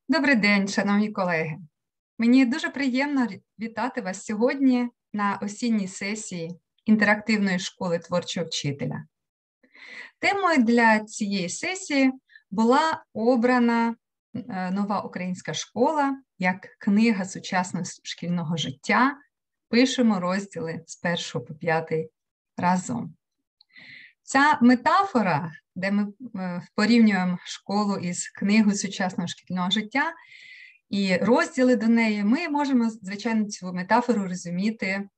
Добрий день, шановні колеги. Мені дуже приємно вітати вас сьогодні на осінній сесії інтерактивної школи творчого вчителя. Темою для цієї сесії була обрана нова українська школа як книга сучасного шкільного життя. Пишемо розділи з 1 по 5 разом. Ця метафора, де ми порівнюємо школу із книгою сучасного шкільного життя і розділи до неї, ми можемо, звичайно, цю метафору розуміти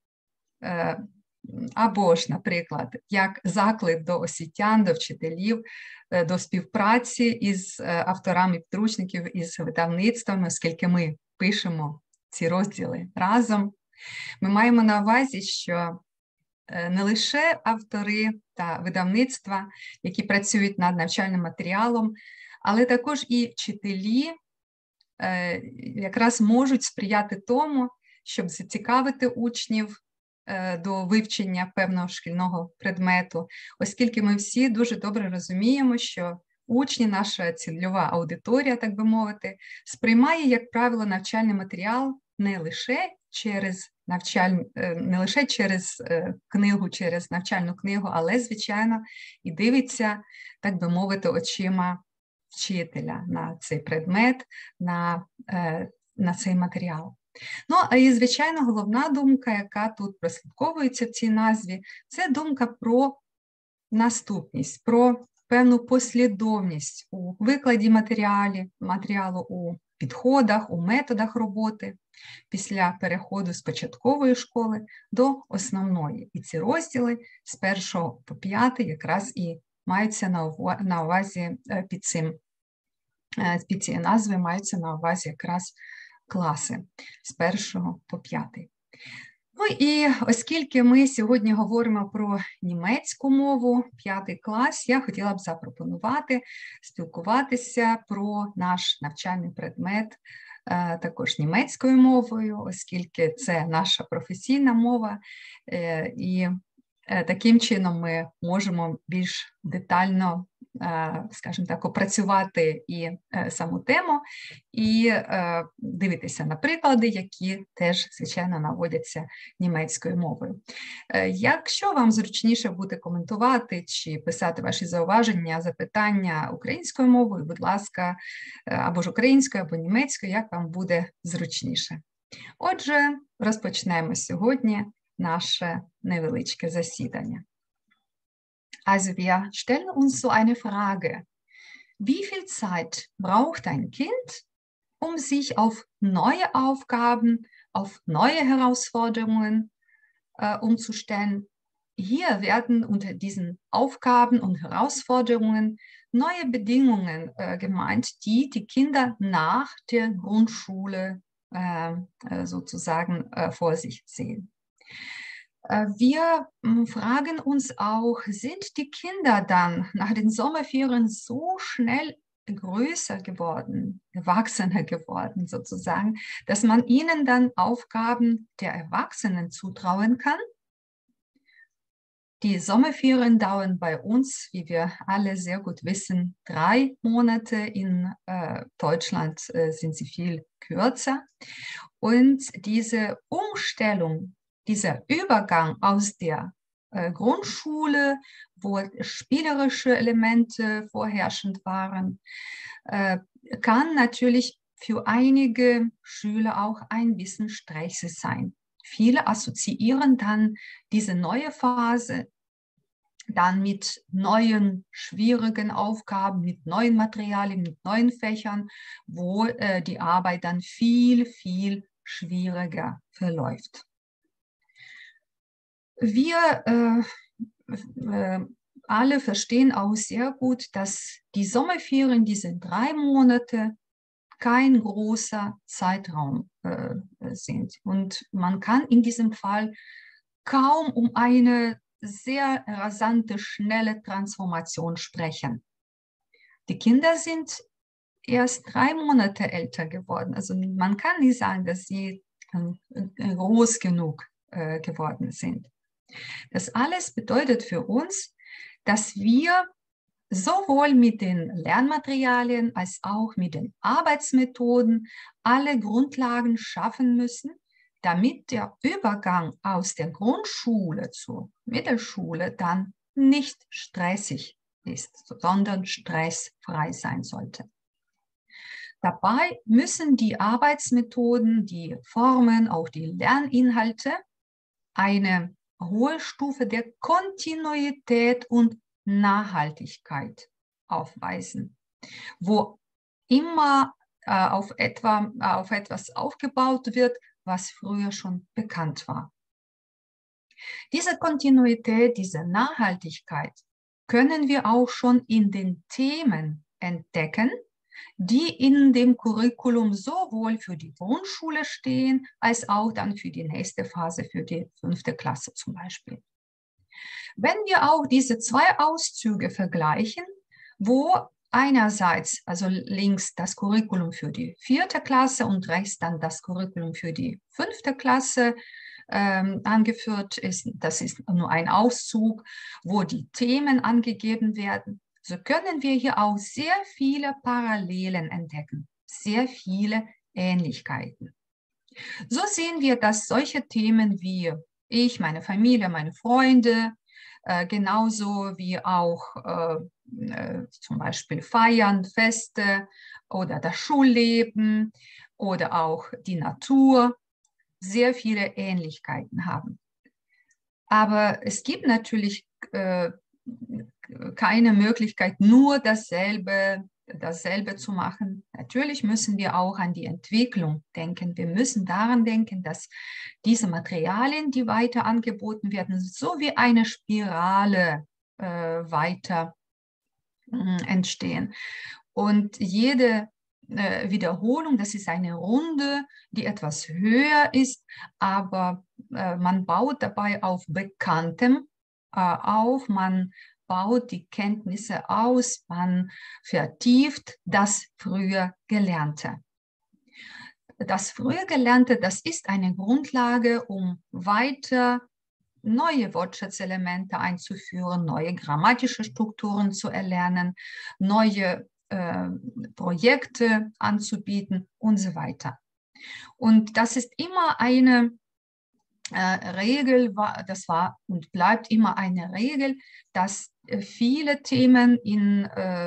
або ж, наприклад, як заклик до освітян, до вчителів, до співпраці із авторами підручників, із видавництвами, оскільки ми пишемо ці розділи разом. Ми маємо на увазі, що не лише автори та видавництва, які працюють над навчальним матеріалом, але також і вчителі якраз можуть сприяти тому, щоб зацікавити учнів до вивчення певного шкільного предмету, оскільки ми всі дуже добре розуміємо, що учні, наша цільова аудиторія, так би мовити, сприймає, як правило, навчальний матеріал не лише через книгу, через навчальну книгу, але, звичайно, і дивиться, так би мовити, очима вчителя на цей предмет, на цей матеріал. Ну, і, звичайно, головна думка, яка тут прослідковується в цій назві, це думка про наступність, про певну послідовність у викладі матеріалу, у підходах, у методах роботи після переходу з початкової школи до основної. І ці розділи з 1 по 5 якраз і маються на увазі під цією назвою маються на увазі якраз класи з 1 по 5. Ну і оскільки ми сьогодні говоримо про німецьку мову, 5 клас, я хотіла б запропонувати спілкуватися про наш навчальний предмет також німецькою мовою, оскільки це наша професійна мова, і таким чином ми можемо більш детально, скажімо так, опрацювати і саму тему, і дивитися на приклади, які теж, звичайно, наводяться німецькою мовою. Якщо вам зручніше буде коментувати чи писати ваші зауваження, запитання українською мовою, будь ласка, або ж українською, або німецькою, як вам буде зручніше. Отже, розпочнемо сьогодні наше невеличке засідання. Also wir stellen uns so eine Frage. Wie viel Zeit braucht ein Kind, um sich auf neue Aufgaben, auf neue Herausforderungen umzustellen? Hier werden unter diesen Aufgaben und Herausforderungen neue Bedingungen gemeint, die die Kinder nach der Grundschule sozusagen vor sich sehen. Wir fragen uns auch, sind die Kinder dann nach den Sommerferien so schnell größer geworden, erwachsener geworden sozusagen, dass man ihnen dann Aufgaben der Erwachsenen zutrauen kann? Die Sommerferien dauern bei uns, wie wir alle sehr gut wissen, 3 Monate. In Deutschland sind sie viel kürzer. Und diese Umstellung, dieser Übergang aus der Grundschule, wo spielerische Elemente vorherrschend waren, kann natürlich für einige Schüler auch ein bisschen stressig sein. Viele assoziieren dann diese neue Phase dann mit neuen, schwierigen Aufgaben, mit neuen Materialien, mit neuen Fächern, wo die Arbeit dann viel, viel schwieriger verläuft. Wir alle verstehen auch sehr gut, dass die Sommerferien, diese 3 Monate, kein großer Zeitraum sind. Und man kann in diesem Fall kaum um eine sehr rasante, schnelle Transformation sprechen. Die Kinder sind erst 3 Monate älter geworden. Also man kann nicht sagen, dass sie groß genug geworden sind. Das alles bedeutet für uns, dass wir sowohl mit den Lernmaterialien als auch mit den Arbeitsmethoden alle Grundlagen schaffen müssen, damit der Übergang aus der Grundschule zur Mittelschule dann nicht stressig ist, sondern stressfrei sein sollte. Dabei müssen die Arbeitsmethoden, die Formen, auch die Lerninhalte eine hohe Stufe der Kontinuität und Nachhaltigkeit aufweisen, wo immer auf etwas aufgebaut wird, was früher schon bekannt war. Diese Kontinuität, diese Nachhaltigkeit können wir auch schon in den Themen entdecken, die in dem Curriculum sowohl für die Grundschule stehen, als auch dann für die nächste Phase, für die 5. Klasse zum Beispiel. Wenn wir auch diese zwei Auszüge vergleichen, wo einerseits, also links das Curriculum für die 4. Klasse und rechts dann das Curriculum für die 5. Klasse angeführt ist, das ist nur ein Auszug, wo die Themen angegeben werden, so können wir hier auch sehr viele Parallelen entdecken, sehr viele Ähnlichkeiten. So sehen wir, dass solche Themen wie ich, meine Familie, meine Freunde, genauso wie auch zum Beispiel Feiern, Feste oder das Schulleben oder auch die Natur sehr viele Ähnlichkeiten haben. Aber es gibt natürlich keine Möglichkeit, nur dasselbe zu machen. Natürlich müssen wir auch an die Entwicklung denken. Wir müssen daran denken, dass diese Materialien, die weiter angeboten werden, so wie eine Spirale weiter entstehen. Und jede Wiederholung, das ist eine Runde, die etwas höher ist, aber man baut dabei auf Bekanntem auf, man baut die Kenntnisse aus, man vertieft das früher Gelernte. Das früher Gelernte, das ist eine Grundlage, um weiter neue Wortschatzelemente einzuführen, neue grammatische Strukturen zu erlernen, neue Projekte anzubieten und so weiter. Und das ist immer eine Regel, das war und bleibt immer eine Regel, dass viele Themen in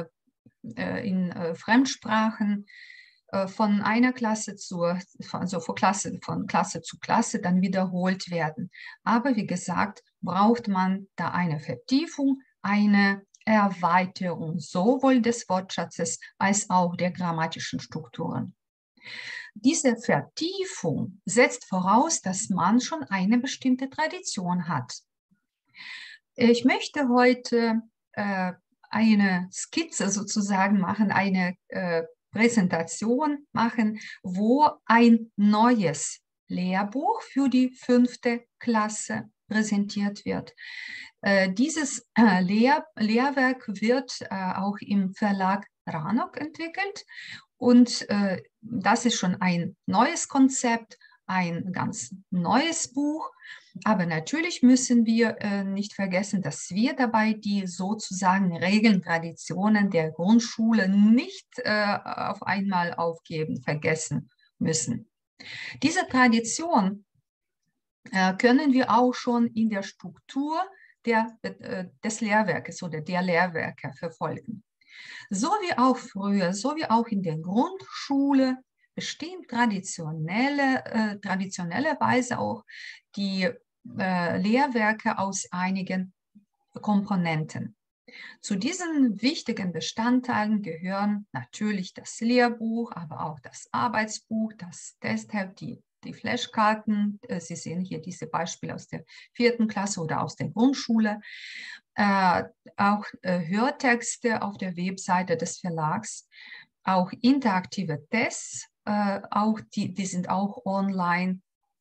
Fremdsprachen von einer Klasse von Klasse zu Klasse dann wiederholt werden. Aber wie gesagt, braucht man da eine Vertiefung, eine Erweiterung sowohl des Wortschatzes als auch der grammatischen Strukturen. Diese Vertiefung setzt voraus, dass man schon eine bestimmte Tradition hat. Ich möchte heute eine Skizze sozusagen machen, eine Präsentation machen, wo ein neues Lehrbuch für die 5. Klasse präsentiert wird. Dieses Lehrwerk wird auch im Verlag Ranok entwickelt und das ist schon ein neues Konzept, ein ganz neues Buch. Aber natürlich müssen wir nicht vergessen, dass wir dabei die sozusagen Regeln, Traditionen der Grundschule nicht auf einmal aufgeben, vergessen müssen. Diese Tradition können wir auch schon in der Struktur des Lehrwerkes oder der Lehrwerke verfolgen. So wie auch früher, so wie auch in der Grundschule bestehen traditionellerweise auch die Lehrwerke aus einigen Komponenten. Zu diesen wichtigen Bestandteilen gehören natürlich das Lehrbuch, aber auch das Arbeitsbuch, das Testheft, die Flashkarten. Sie sehen hier diese Beispiele aus der 4. Klasse oder aus der Grundschule. Auch Hörtexte auf der Webseite des Verlags, auch interaktive Tests, die sind auch online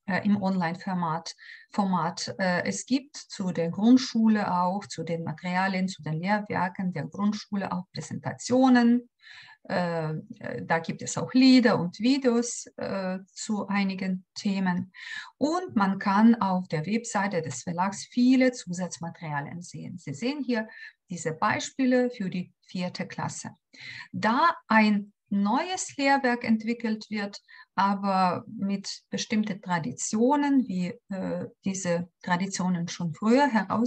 im Online-Format. Es gibt zu der Grundschule auch, zu den Materialien, zu den Lehrwerken der Grundschule auch Präsentationen. Da gibt es auch Lieder und Videos zu einigen Themen. Und man kann auf der Webseite des Verlags viele Zusatzmaterialien sehen. Sie sehen hier diese Beispiele für die 4. Klasse. Da ein neues Lehrwerk entwickelt wird, aber mit bestimmten Traditionen, wie diese Traditionen schon früher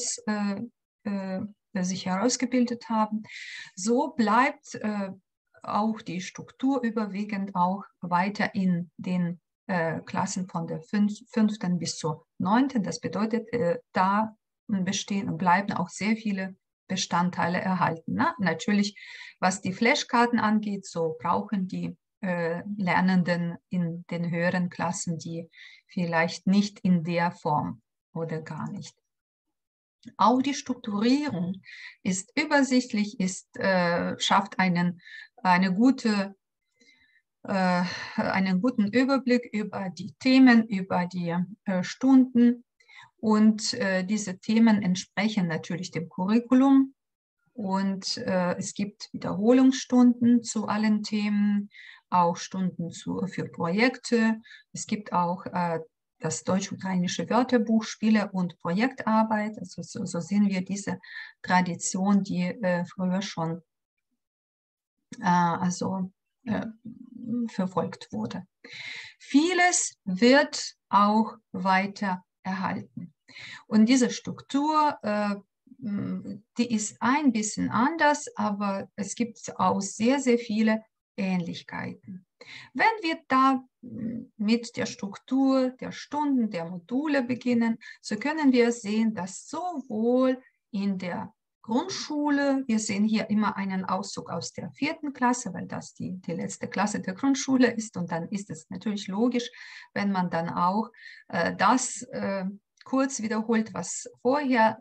sich herausgebildet haben, so bleibt auch die Struktur überwiegend auch weiter in den Klassen von der 5. bis zur 9. Das bedeutet, da bestehen und bleiben auch sehr viele Bestandteile erhalten. Na, natürlich, was die Flashkarten angeht, so brauchen die Lernenden in den höheren Klassen die vielleicht nicht in der Form oder gar nicht. Auch die Strukturierung ist übersichtlich, schafft einen guten Überblick über die Themen, über die Stunden. Und diese Themen entsprechen natürlich dem Curriculum. Und es gibt Wiederholungsstunden zu allen Themen, auch Stunden für Projekte. Es gibt auch das deutsch-ukrainische Wörterbuch, Spiele und Projektarbeit. Also so sehen wir diese Tradition, die früher schon verfolgt wurde. Vieles wird auch weiter erhalten. Und diese Struktur, die ist ein bisschen anders, aber es gibt auch sehr, sehr viele Ähnlichkeiten. Wenn wir da mit der Struktur der Stunden, der Module beginnen, so können wir sehen, dass sowohl in der Grundschule, wir sehen hier immer einen Auszug aus der 4. Klasse, weil das die letzte Klasse der Grundschule ist, und dann ist es natürlich logisch, wenn man dann auch das kurz wiederholt, was vorher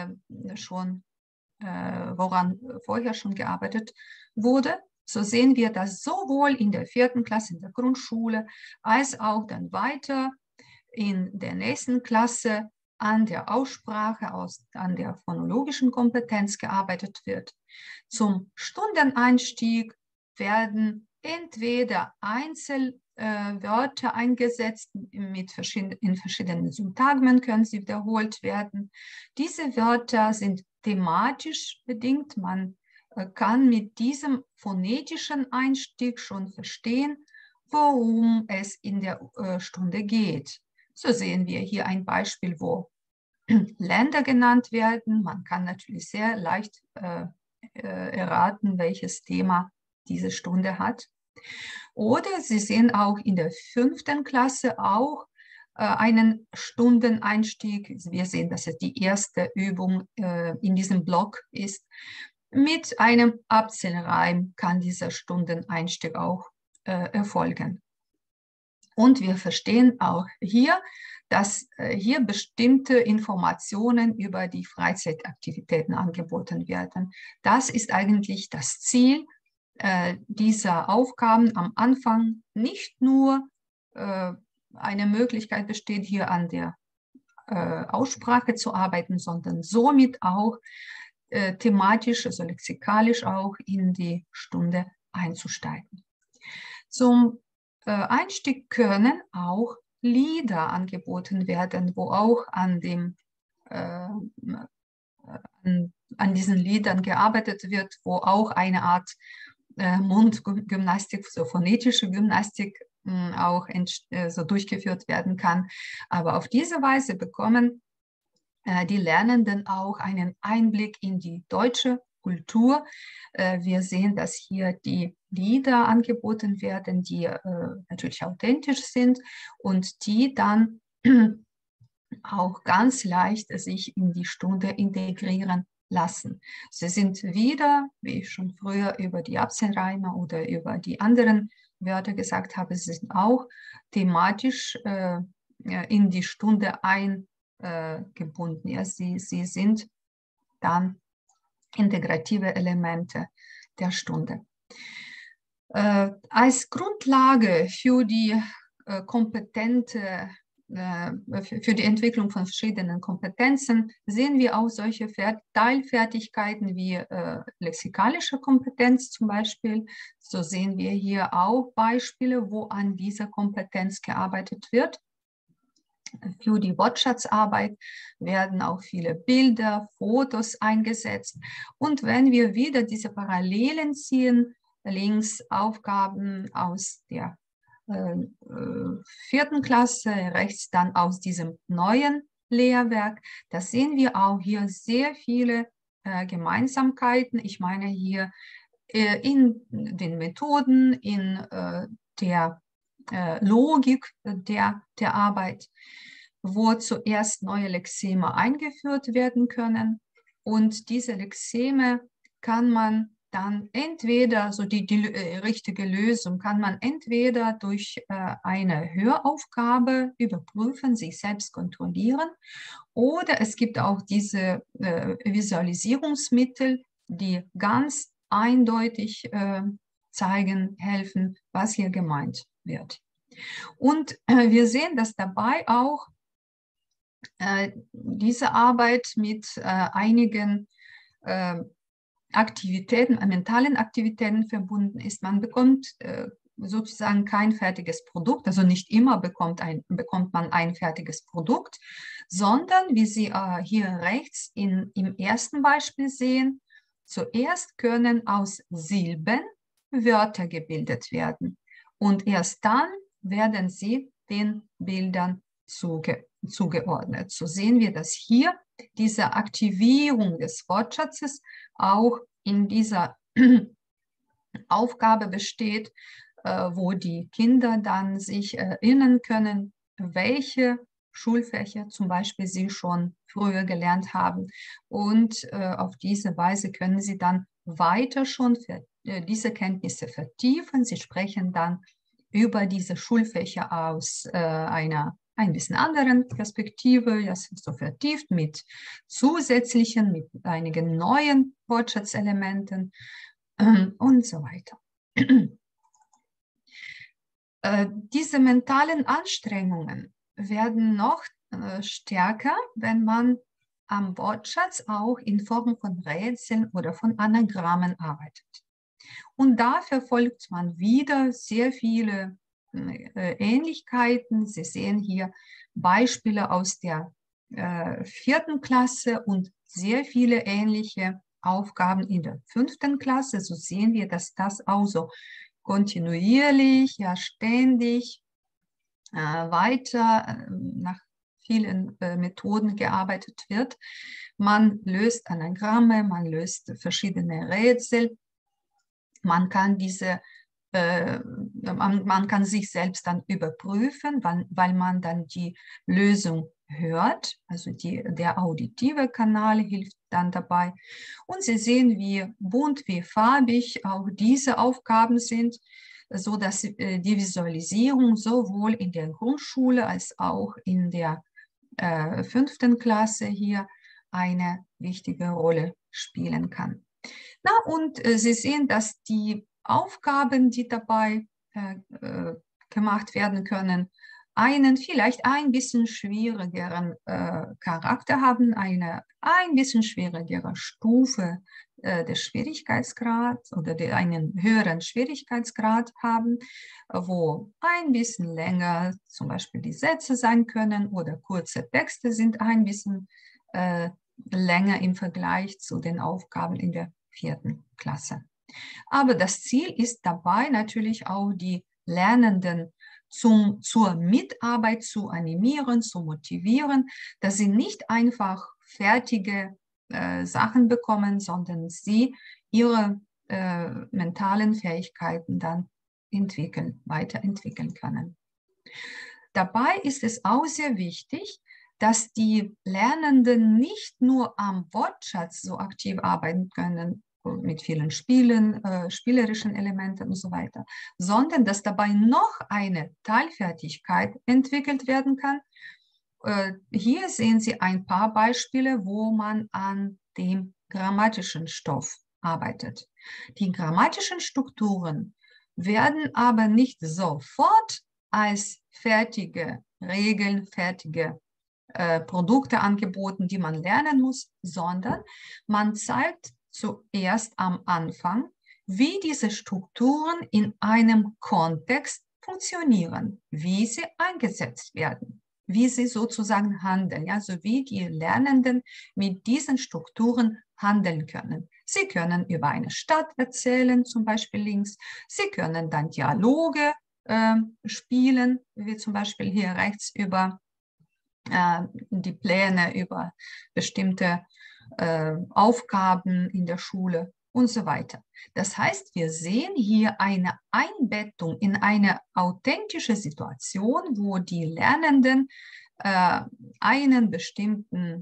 woran vorher schon gearbeitet wurde. So sehen wir das sowohl in der 4. Klasse in der Grundschule als auch dann weiter in der nächsten Klasse an der Aussprache, an der phonologischen Kompetenz gearbeitet wird. Zum Stundeneinstieg werden entweder Einzelwörter eingesetzt, in verschiedenen Syntagmen können sie wiederholt werden. Diese Wörter sind thematisch bedingt. Man kann mit diesem phonetischen Einstieg schon verstehen, worum es in der Stunde geht. So sehen wir hier ein Beispiel, wo Länder genannt werden. Man kann natürlich sehr leicht erraten, welches Thema diese Stunde hat. Oder Sie sehen auch in der 5. Klasse auch einen Stundeneinstieg. Wir sehen, dass es die erste Übung in diesem Block ist. Mit einem Abzählreim kann dieser Stundeneinstieg auch erfolgen. Und wir verstehen auch hier, dass hier bestimmte Informationen über die Freizeitaktivitäten angeboten werden. Das ist eigentlich das Ziel dieser Aufgaben am Anfang. Nicht nur eine Möglichkeit besteht, hier an der Aussprache zu arbeiten, sondern somit auch thematisch, also lexikalisch auch in die Stunde einzusteigen. Zum Einstieg können auch Lieder angeboten werden, wo auch an diesen Liedern gearbeitet wird, wo auch eine Art Mundgymnastik, so phonetische Gymnastik auch so durchgeführt werden kann. Aber auf diese Weise bekommen die Lernenden auch einen Einblick in die deutsche Kultur. Wir sehen, dass hier die Lieder angeboten werden, die natürlich authentisch sind und die dann auch ganz leicht sich in die Stunde integrieren lassen. Sie sind wieder, wie ich schon früher über die Abzählreime oder über die anderen Wörter gesagt habe, sie sind auch thematisch in die Stunde eingebunden. Ja, sie sind dann integrative Elemente der Stunde. Als Grundlage für die kompetente für die Entwicklung von verschiedenen Kompetenzen sehen wir auch solche Teilfertigkeiten wie lexikalische Kompetenz zum Beispiel. So sehen wir hier auch Beispiele, wo an dieser Kompetenz gearbeitet wird. Für die Wortschatzarbeit werden auch viele Bilder, Fotos eingesetzt. Und wenn wir wieder diese Parallelen ziehen, links Aufgaben aus der 4. Klasse, rechts dann aus diesem neuen Lehrwerk, da sehen wir auch hier sehr viele Gemeinsamkeiten. Ich meine hier in den Methoden, in der Logik der Arbeit, wo zuerst neue Lexeme eingeführt werden können. Und diese Lexeme kann man dann entweder, so die richtige Lösung, kann man entweder durch eine Höraufgabe überprüfen, sich selbst kontrollieren, oder es gibt auch diese Visualisierungsmittel, die ganz eindeutig zeigen, helfen, was hier gemeint wird. Und wir sehen, dass dabei auch diese Arbeit mit einigen Aktivitäten, mentalen Aktivitäten verbunden ist. Man bekommt sozusagen kein fertiges Produkt, also nicht immer bekommt man ein fertiges Produkt, sondern wie Sie hier rechts im ersten Beispiel sehen, zuerst können aus Silben Wörter gebildet werden und erst dann werden sie den Bildern zugeordnet. So sehen wir, dass hier diese Aktivierung des Wortschatzes auch in dieser Aufgabe besteht, wo die Kinder dann sich erinnern können, welche Schulfächer zum Beispiel sie schon früher gelernt haben. Und auf diese Weise können sie dann weiter schon diese Kenntnisse vertiefen. Sie sprechen dann über diese Schulfächer aus einer ein bisschen anderen Perspektive, das ist so vertieft mit zusätzlichen, mit einigen neuen Wortschatzelementen und so weiter. Diese mentalen Anstrengungen werden noch stärker, wenn man am Wortschatz auch in Form von Rätseln oder von Anagrammen arbeitet. Und da verfolgt man wieder sehr viele Ähnlichkeiten. Sie sehen hier Beispiele aus der 4. Klasse und sehr viele ähnliche Aufgaben in der 5. Klasse. So sehen wir, dass das auch so kontinuierlich, ja ständig weiter nach vielen Methoden gearbeitet wird. Man löst Anagramme, man löst verschiedene Rätsel. Man kann man kann sich selbst dann überprüfen, weil man dann die Lösung hört, also der auditive Kanal hilft dann dabei. Und Sie sehen, wie bunt, wie farbig auch diese Aufgaben sind, so dass die Visualisierung sowohl in der Grundschule als auch in der 5. Klasse hier eine wichtige Rolle spielen kann. Na, und Sie sehen, dass die Aufgaben, die dabei gemacht werden können, einen vielleicht ein bisschen schwierigeren Charakter haben, eine ein bisschen schwierigere Stufe des Schwierigkeitsgrads oder einen höheren Schwierigkeitsgrad haben, wo ein bisschen länger zum Beispiel die Sätze sein können oder kurze Texte sind ein bisschen länger im Vergleich zu den Aufgaben in der 4. Klasse. Aber das Ziel ist dabei natürlich auch, die Lernenden zur Mitarbeit zu animieren, zu motivieren, dass sie nicht einfach fertige Sachen bekommen, sondern sie ihre mentalen Fähigkeiten dann weiterentwickeln können. Dabei ist es auch sehr wichtig, dass die Lernenden nicht nur am Wortschatz so aktiv arbeiten können, mit vielen Spielen, spielerischen Elementen und so weiter, sondern dass dabei noch eine Teilfertigkeit entwickelt werden kann. Hier sehen Sie ein paar Beispiele, wo man an dem grammatischen Stoff arbeitet. Die grammatischen Strukturen werden aber nicht sofort als fertige Regeln, fertige Produkte angeboten, die man lernen muss, sondern man zeigt zuerst am Anfang, wie diese Strukturen in einem Kontext funktionieren, wie sie eingesetzt werden, wie sie sozusagen handeln, ja, so wie die Lernenden mit diesen Strukturen handeln können. Sie können über eine Stadt erzählen, zum Beispiel links. Sie können dann Dialoge spielen, wie zum Beispiel hier rechts über die Pläne, über bestimmte Aufgaben in der Schule und so weiter. Das heißt, wir sehen hier eine Einbettung in eine authentische Situation, wo die Lernenden einen bestimmten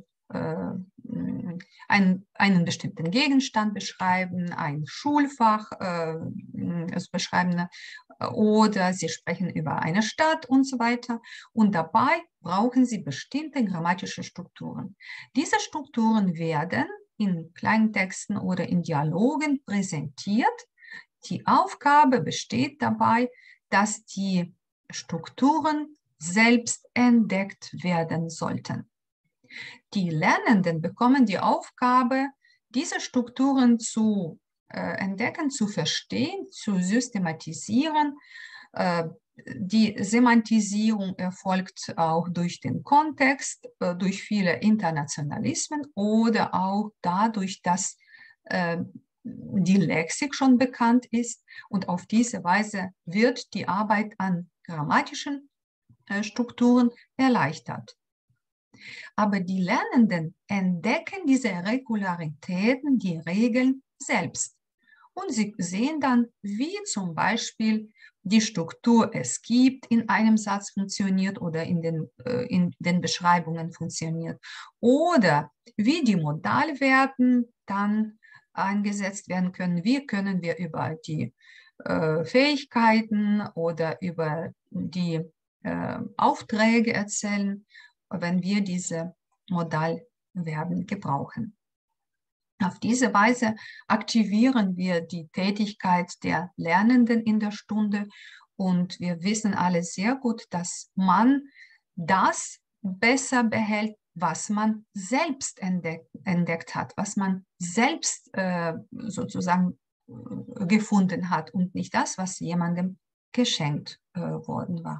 einen bestimmten Gegenstand beschreiben, ein Schulfach beschreiben oder sie sprechen über eine Stadt und so weiter. Und dabei brauchen sie bestimmte grammatische Strukturen. Diese Strukturen werden in Kleintexten oder in Dialogen präsentiert. Die Aufgabe besteht dabei, dass die Strukturen selbst entdeckt werden sollten. Die Lernenden bekommen die Aufgabe, diese Strukturen zu entdecken, zu verstehen, zu systematisieren. Die Semantisierung erfolgt auch durch den Kontext, durch viele Internationalismen oder auch dadurch, dass die Lexik schon bekannt ist. Und auf diese Weise wird die Arbeit an grammatischen Strukturen erleichtert. Aber die Lernenden entdecken diese Regularitäten, die Regeln selbst. Und sie sehen dann, wie zum Beispiel die Struktur es gibt, in einem Satz funktioniert oder in den Beschreibungen funktioniert. Oder wie die Modalverben dann eingesetzt werden können. Wie können wir über die Fähigkeiten oder über die Aufträge erzählen, wenn wir diese Modalverben gebrauchen. Auf diese Weise aktivieren wir die Tätigkeit der Lernenden in der Stunde und wir wissen alle sehr gut, dass man das besser behält, was man selbst entdeckt hat, was man selbst sozusagen gefunden hat und nicht das, was jemandem geschenkt worden war.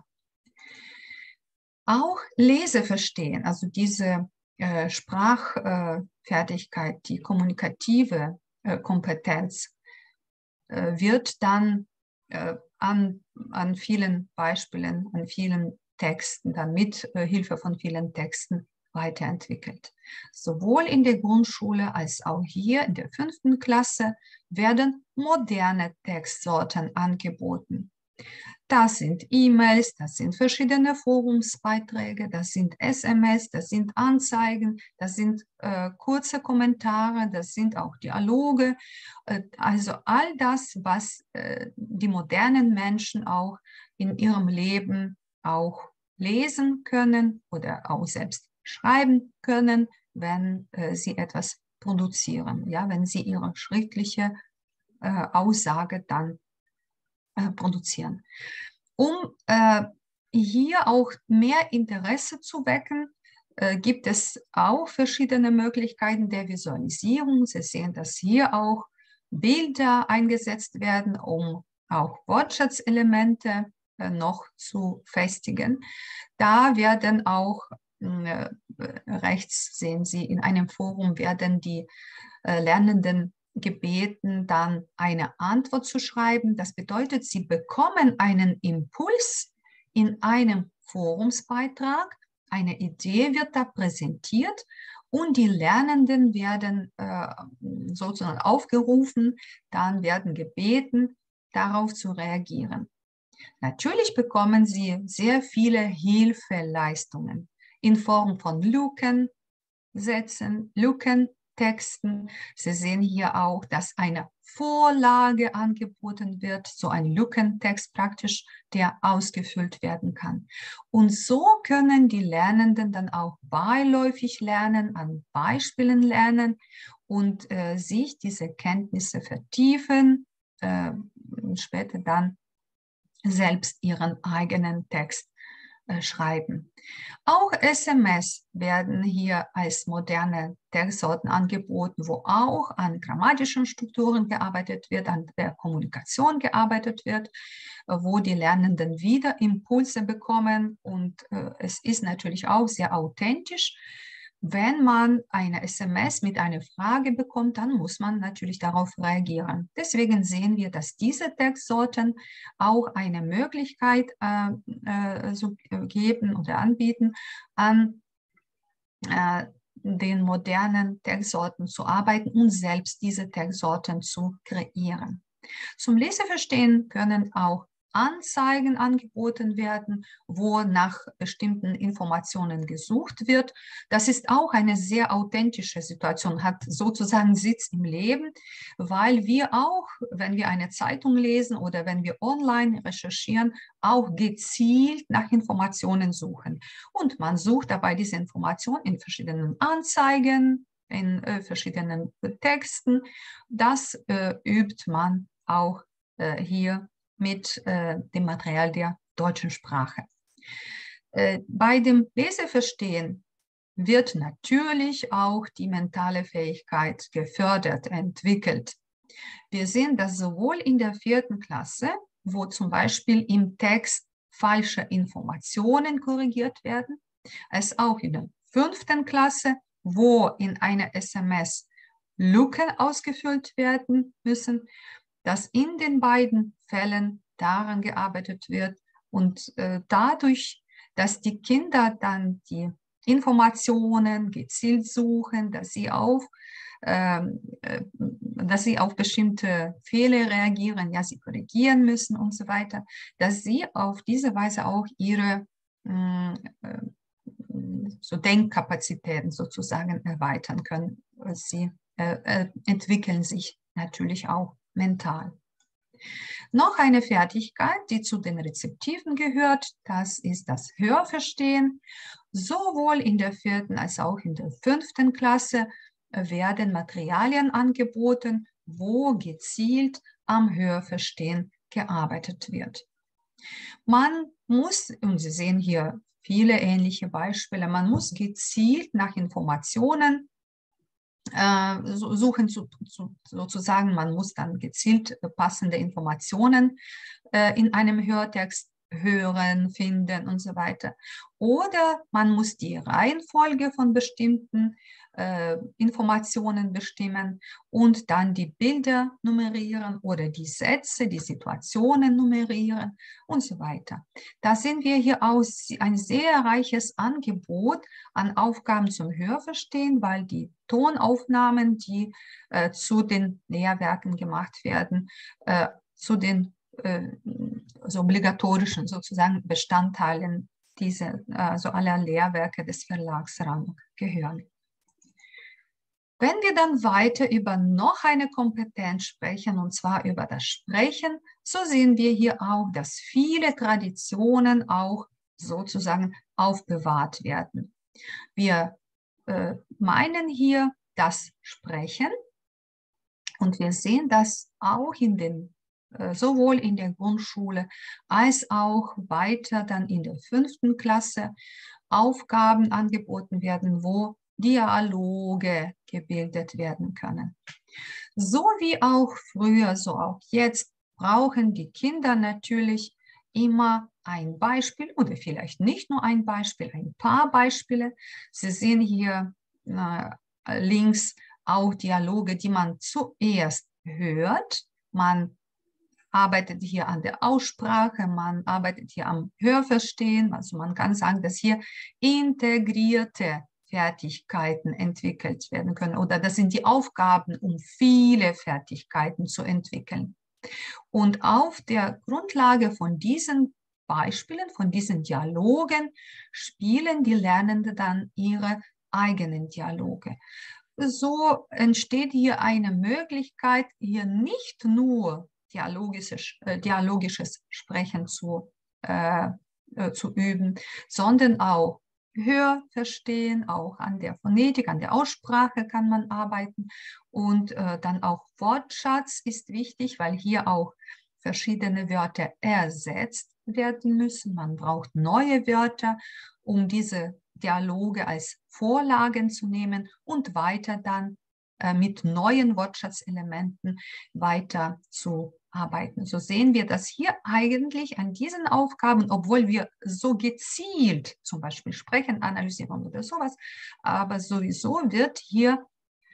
Auch Leseverstehen, also diese Sprachfertigkeit, die kommunikative Kompetenz, wird dann an vielen Beispielen, an vielen Texten, dann mit Hilfe von vielen Texten weiterentwickelt. Sowohl in der Grundschule als auch hier in der 5. Klasse werden moderne Textsorten angeboten. Das sind E-Mails, das sind verschiedene Forumsbeiträge, das sind SMS, das sind Anzeigen, das sind kurze Kommentare, das sind auch Dialoge. Also all das, was die modernen Menschen auch in ihrem Leben auch lesen können oder auch selbst schreiben können, wenn sie etwas produzieren, ja, wenn sie ihre schriftliche Aussage dann produzieren. Um hier auch mehr Interesse zu wecken, gibt es auch verschiedene Möglichkeiten der Visualisierung. Sie sehen, dass hier auch Bilder eingesetzt werden, um auch Wortschatzelemente noch zu festigen. Da werden auch, rechts sehen Sie, in einem Forum werden die Lernenden gebeten, dann eine Antwort zu schreiben. Das bedeutet, sie bekommen einen Impuls in einem Forumsbeitrag, eine Idee wird da präsentiert und die Lernenden werden sozusagen aufgerufen, dann werden gebeten, darauf zu reagieren. Natürlich bekommen sie sehr viele Hilfeleistungen in Form von Lückensätzen, Lückentexten. Sie sehen hier auch, dass eine Vorlage angeboten wird, so ein Lückentext praktisch, der ausgefüllt werden kann. Und so können die Lernenden dann auch beiläufig lernen, an Beispielen lernen und sich diese Kenntnisse vertiefen, später dann selbst ihren eigenen Text schreiben. Auch SMS werden hier als moderne Textsorten angeboten, wo auch an grammatischen Strukturen gearbeitet wird, an der Kommunikation gearbeitet wird, wo die Lernenden wieder Impulse bekommen. Und es ist natürlich auch sehr authentisch. Wenn man eine SMS mit einer Frage bekommt, dann muss man natürlich darauf reagieren. Deswegen sehen wir, dass diese Textsorten auch eine Möglichkeit so geben oder anbieten, an den modernen Textsorten zu arbeiten und selbst diese Textsorten zu kreieren. Zum Leseverstehen können auch Anzeigen angeboten werden, wo nach bestimmten Informationen gesucht wird. Das ist auch eine sehr authentische Situation, hat sozusagen Sitz im Leben, weil wir auch, wenn wir eine Zeitung lesen oder wenn wir online recherchieren, auch gezielt nach Informationen suchen. Und man sucht dabei diese Informationen in verschiedenen Anzeigen, in verschiedenen Texten. Das übt man auch hier mit dem Material der deutschen Sprache. Bei dem Leseverstehen wird natürlich auch die mentale Fähigkeit gefördert, entwickelt. Wir sehen das sowohl in der 4. Klasse, wo zum Beispiel im Text falsche Informationen korrigiert werden, als auch in der 5. Klasse, wo in einer SMS Lücken ausgefüllt werden müssen, dass in den beiden Fällen daran gearbeitet wird und dadurch, dass die Kinder dann die Informationen gezielt suchen, dass sie auf bestimmte Fehler reagieren, ja, sie korrigieren müssen und so weiter, dass sie auf diese Weise auch ihre so Denkkapazitäten sozusagen erweitern können. Sie entwickeln sich natürlich auch mental. Noch eine Fertigkeit, die zu den Rezeptiven gehört, das ist das Hörverstehen. Sowohl in der 4. als auch in der 5. Klasse werden Materialien angeboten, wo gezielt am Hörverstehen gearbeitet wird. Man muss, und Sie sehen hier viele ähnliche Beispiele, man muss gezielt nach Informationen suchen, sozusagen, man muss dann gezielt passende Informationen in einem Hörtext hören, finden und so weiter. Oder man muss die Reihenfolge von bestimmten Informationen bestimmen und dann die Bilder nummerieren oder die Sätze, die Situationen nummerieren und so weiter. Da sehen wir hier aus ein sehr reiches Angebot an Aufgaben zum Hörverstehen, weil die Tonaufnahmen, die zu den Lehrwerken gemacht werden, zu den so obligatorischen sozusagen Bestandteilen dieser, also aller Lehrwerke des Verlags Ranok gehören. Wenn wir dann weiter über noch eine Kompetenz sprechen, und zwar über das Sprechen, so sehen wir hier auch, dass viele Traditionen auch sozusagen aufbewahrt werden. Wir meinen hier das Sprechen und wir sehen, dass auch sowohl in der Grundschule als auch weiter dann in der 5. Klasse Aufgaben angeboten werden, wo Dialoge gebildet werden können. So wie auch früher, so auch jetzt brauchen die Kinder natürlich immer ein Beispiel oder vielleicht nicht nur ein Beispiel, ein paar Beispiele. Sie sehen hier links auch Dialoge, die man zuerst hört. Man arbeitet hier an der Aussprache, man arbeitet hier am Hörverstehen. Also man kann sagen, dass hier integrierte Fertigkeiten entwickelt werden können oder das sind die Aufgaben, um viele Fertigkeiten zu entwickeln. Und auf der Grundlage von diesen Beispielen, von diesen Dialogen, spielen die Lernenden dann ihre eigenen Dialoge. So entsteht hier eine Möglichkeit, hier nicht nur dialogisches Sprechen zu üben, sondern auch Hörverstehen, auch an der Phonetik, an der Aussprache kann man arbeiten und dann auch Wortschatz ist wichtig, weil hier auch verschiedene Wörter ersetzt werden müssen. Man braucht neue Wörter, um diese Dialoge als Vorlagen zu nehmen und weiter dann mit neuen Wortschatzelementen weiter zu arbeiten. So sehen wir, dass hier eigentlich an diesen Aufgaben, obwohl wir so gezielt zum Beispiel sprechen, analysieren oder sowas, aber sowieso wird hier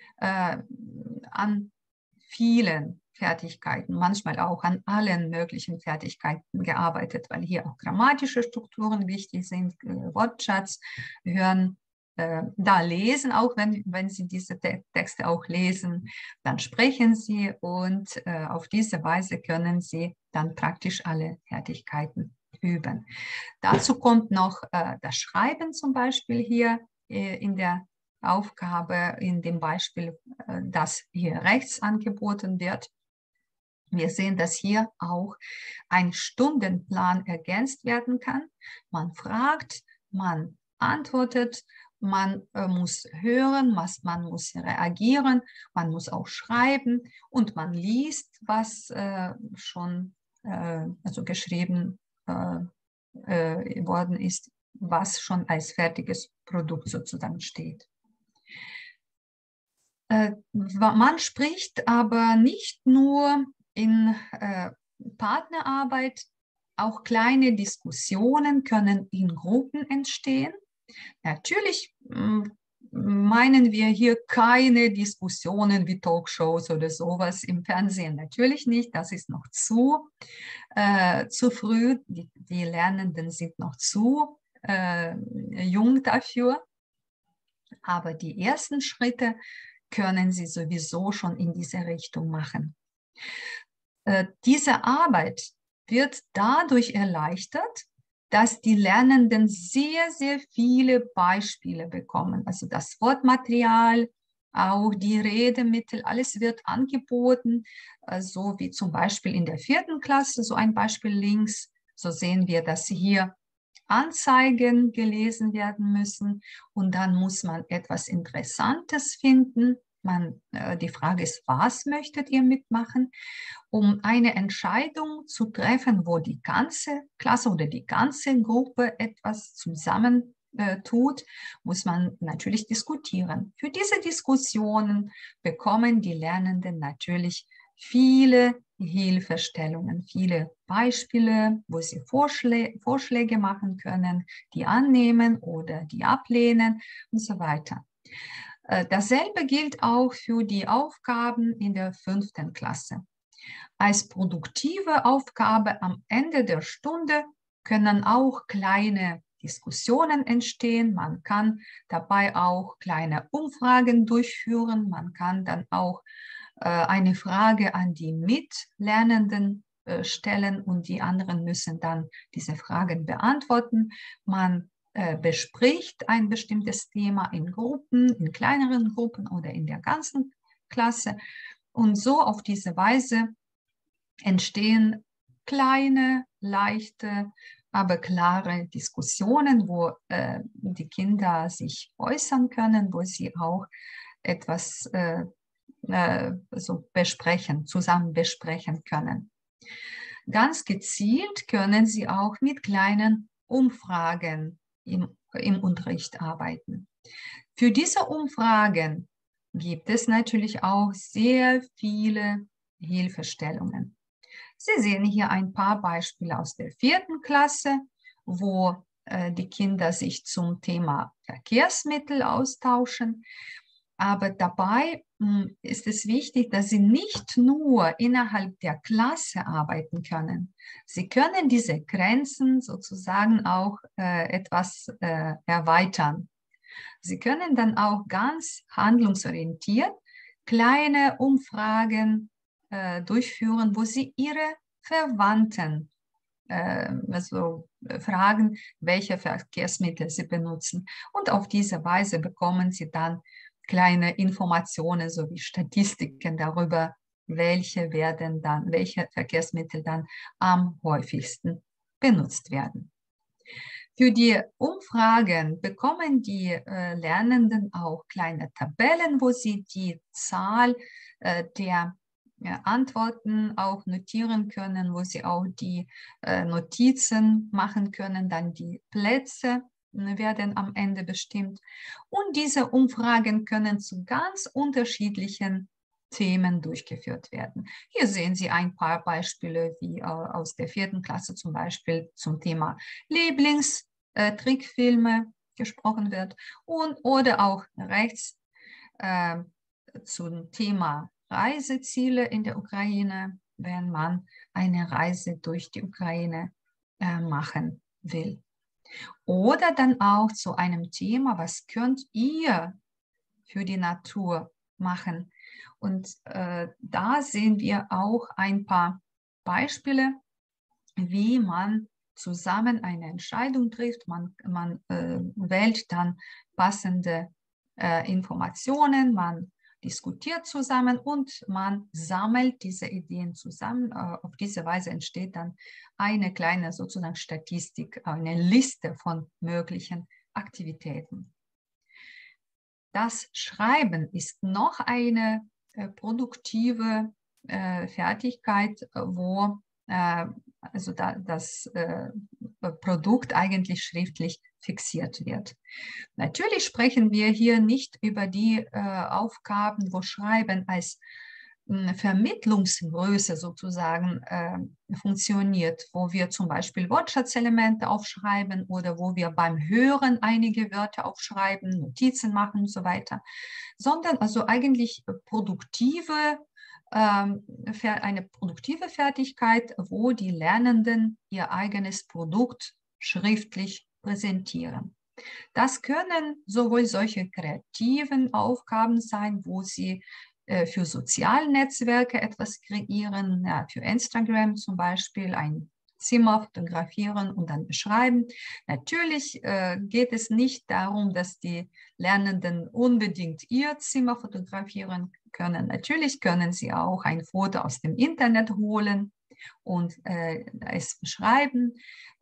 an vielen Fertigkeiten, manchmal auch an allen möglichen Fertigkeiten gearbeitet, weil hier auch grammatische Strukturen wichtig sind, Wortschatz, hören, da lesen auch, wenn Sie diese Texte auch lesen, dann sprechen Sie und auf diese Weise können Sie dann praktisch alle Fertigkeiten üben. Dazu kommt noch das Schreiben zum Beispiel hier in der Aufgabe, in dem Beispiel, das hier rechts angeboten wird. Wir sehen, dass hier auch ein Stundenplan ergänzt werden kann. Man fragt, man antwortet, man muss hören, man muss reagieren, man muss auch schreiben und man liest, was schon also geschrieben worden ist, was schon als fertiges Produkt sozusagen steht. Man spricht aber nicht nur in Partnerarbeit, auch kleine Diskussionen können in Gruppen entstehen. Natürlich meinen wir hier keine Diskussionen wie Talkshows oder sowas im Fernsehen. Natürlich nicht, das ist noch zu früh. Die Lernenden sind noch zu jung dafür. Aber die ersten Schritte können Sie sowieso schon in diese Richtung machen. Diese Arbeit wird dadurch erleichtert, dass die Lernenden sehr, sehr viele Beispiele bekommen. Also das Wortmaterial, auch die Redemittel, alles wird angeboten, so wie zum Beispiel in der 4. Klasse, so ein Beispiel links. So sehen wir, dass hier Anzeigen gelesen werden müssen und dann muss man etwas Interessantes finden. Die Frage ist, was möchtet ihr mitmachen? Um eine Entscheidung zu treffen, wo die ganze Klasse oder die ganze Gruppe etwas zusammen tut, muss man natürlich diskutieren. Für diese Diskussionen bekommen die Lernenden natürlich viele Hilfestellungen, viele Beispiele, wo sie Vorschläge machen können, die annehmen oder die ablehnen und so weiter. Dasselbe gilt auch für die Aufgaben in der 5. Klasse. Als produktive Aufgabe am Ende der Stunde können auch kleine Diskussionen entstehen. Man kann dabei auch kleine Umfragen durchführen. Man kann dann auch eine Frage an die Mitlernenden stellen und die anderen müssen dann diese Fragen beantworten. Man bespricht ein bestimmtes Thema in Gruppen, in kleineren Gruppen oder in der ganzen Klasse. Und so auf diese Weise entstehen kleine, leichte, aber klare Diskussionen, wo die Kinder sich äußern können, wo sie auch etwas so zusammen besprechen können. Ganz gezielt können sie auch mit kleinen Umfragen im Unterricht arbeiten. Für diese Umfragen gibt es natürlich auch sehr viele Hilfestellungen. Sie sehen hier ein paar Beispiele aus der 4. Klasse, wo die Kinder sich zum Thema Verkehrsmittel austauschen. Aber dabei ist es wichtig, dass sie nicht nur innerhalb der Klasse arbeiten können. Sie können diese Grenzen sozusagen auch etwas erweitern. Sie können dann auch ganz handlungsorientiert kleine Umfragen durchführen, wo Sie Ihre Verwandten fragen, welche Verkehrsmittel Sie benutzen. Und auf diese Weise bekommen Sie dann kleine Informationen sowie Statistiken darüber, welche Verkehrsmittel dann am häufigsten benutzt werden. Für die Umfragen bekommen die Lernenden auch kleine Tabellen, wo sie die Zahl der Antworten auch notieren können, wo sie auch die Notizen machen können, dann die Plätze werden am Ende bestimmt. Und diese Umfragen können zu ganz unterschiedlichen Themen durchgeführt werden. Hier sehen Sie ein paar Beispiele, wie aus der 4. Klasse zum Beispiel zum Thema Lieblingstrickfilme gesprochen wird oder auch rechts zum Thema Reiseziele in der Ukraine, wenn man eine Reise durch die Ukraine machen will. Oder dann auch zu einem Thema, was könnt ihr für die Natur machen? Und da sehen wir auch ein paar Beispiele, wie man zusammen eine Entscheidung trifft. Man wählt dann passende Informationen, man diskutiert zusammen und man sammelt diese Ideen zusammen. Auf diese Weise entsteht dann eine kleine sozusagen Statistik, eine Liste von möglichen Aktivitäten. Das Schreiben ist noch eine produktive Fertigkeit, wo also das Produkt eigentlich schriftlich fixiert wird. Natürlich sprechen wir hier nicht über die Aufgaben, wo Schreiben als Vermittlungsgröße sozusagen funktioniert, wo wir zum Beispiel Wortschatzelemente aufschreiben oder wo wir beim Hören einige Wörter aufschreiben, Notizen machen und so weiter, sondern also eigentlich eine produktive Fertigkeit, wo die Lernenden ihr eigenes Produkt schriftlich präsentieren. Das können sowohl solche kreativen Aufgaben sein, wo sie für soziale Netzwerke etwas kreieren, ja, für Instagram zum Beispiel ein Zimmer fotografieren und dann beschreiben. Natürlich geht es nicht darum, dass die Lernenden unbedingt ihr Zimmer fotografieren können. Natürlich können sie auch ein Foto aus dem Internet holen und es beschreiben.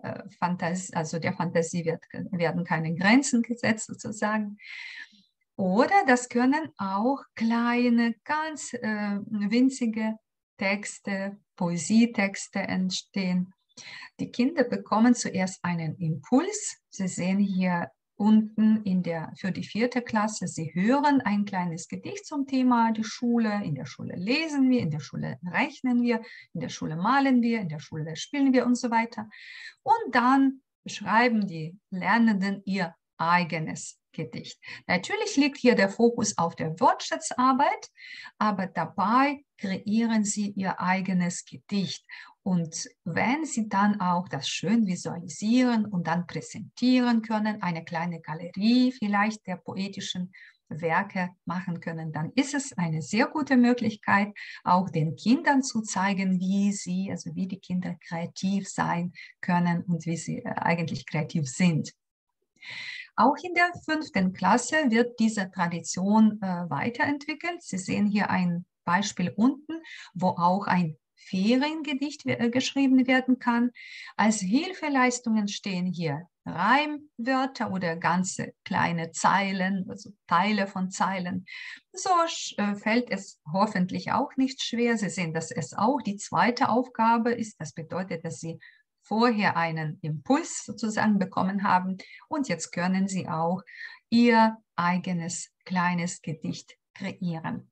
Also der Fantasie werden keine Grenzen gesetzt sozusagen. Oder das können auch kleine, ganz winzige Texte, Poesietexte entstehen. Die Kinder bekommen zuerst einen Impuls. Sie sehen hier unten für die 4. Klasse, sie hören ein kleines Gedicht zum Thema die Schule. In der Schule lesen wir, in der Schule rechnen wir, in der Schule malen wir, in der Schule spielen wir und so weiter. Und dann beschreiben die Lernenden ihr eigenes Gedicht. Natürlich liegt hier der Fokus auf der Wortschatzarbeit, aber dabei kreieren sie ihr eigenes Gedicht. Und wenn Sie dann auch das schön visualisieren und dann präsentieren können, eine kleine Galerie vielleicht der poetischen Werke machen können, dann ist es eine sehr gute Möglichkeit, auch den Kindern zu zeigen, wie die Kinder kreativ sein können und wie sie eigentlich kreativ sind. Auch in der 5. Klasse wird diese Tradition weiterentwickelt. Sie sehen hier ein Beispiel unten, wo auch ein Feriengedicht geschrieben werden kann. Als Hilfeleistungen stehen hier Reimwörter oder ganze kleine Zeilen, also Teile von Zeilen. So fällt es hoffentlich auch nicht schwer. Sie sehen, dass es auch die 2. Aufgabe ist. Das bedeutet, dass Sie vorher einen Impuls sozusagen bekommen haben und jetzt können Sie auch Ihr eigenes kleines Gedicht kreieren.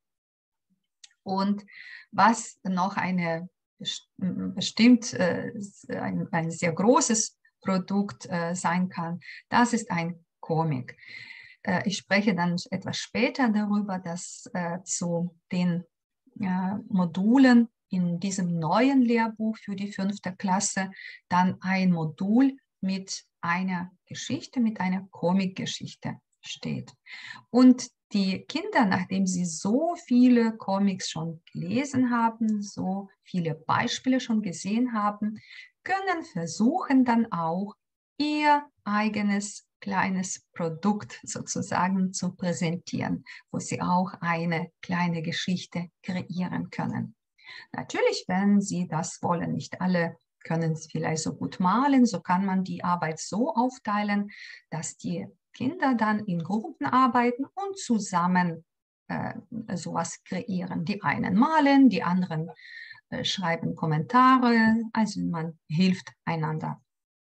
Und was noch bestimmt ein sehr großes Produkt sein kann, das ist ein Comic. Ich spreche dann etwas später darüber, dass zu den Modulen in diesem neuen Lehrbuch für die 5. Klasse dann ein Modul mit einer Geschichte, mit einer Comicgeschichte steht. Und die Kinder, nachdem sie so viele Comics schon gelesen haben, so viele Beispiele schon gesehen haben, können versuchen dann auch ihr eigenes kleines Produkt sozusagen zu präsentieren, wo sie auch eine kleine Geschichte kreieren können. Natürlich, wenn sie das wollen, nicht alle können es vielleicht so gut malen, so kann man die Arbeit so aufteilen, dass die Kinder dann in Gruppen arbeiten und zusammen sowas kreieren. Die einen malen, die anderen schreiben Kommentare, also man hilft einander.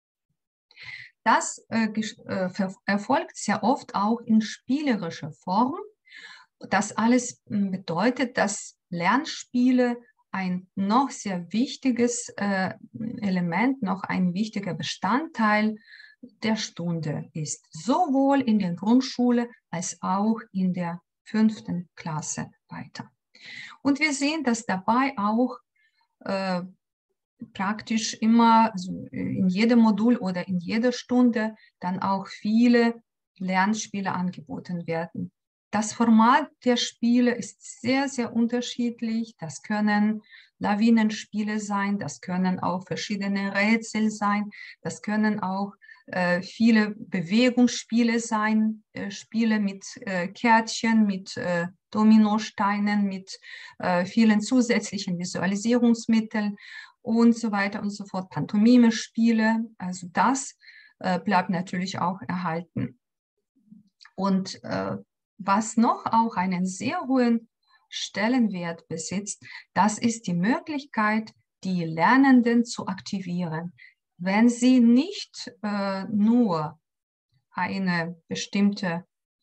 Das erfolgt sehr oft auch in spielerischer Form. Das alles bedeutet, dass Lernspiele ein noch sehr wichtiges Element, noch ein wichtiger Bestandteil der Stunde ist, sowohl in der Grundschule als auch in der 5. Klasse weiter. Und wir sehen, dass dabei auch praktisch immer, also in jedem Modul oder in jeder Stunde dann auch viele Lernspiele angeboten werden. Das Format der Spiele ist sehr, sehr unterschiedlich. Das können Lawinenspiele sein, das können auch verschiedene Rätsel sein, das können auch viele Bewegungsspiele sein, Spiele mit Kärtchen, mit Dominosteinen, mit vielen zusätzlichen Visualisierungsmitteln und so weiter und so fort, Pantomime-Spiele. Also das bleibt natürlich auch erhalten. Und was noch auch einen sehr hohen Stellenwert besitzt, das ist die Möglichkeit, die Lernenden zu aktivieren. Wenn sie nicht nur eine bestimmte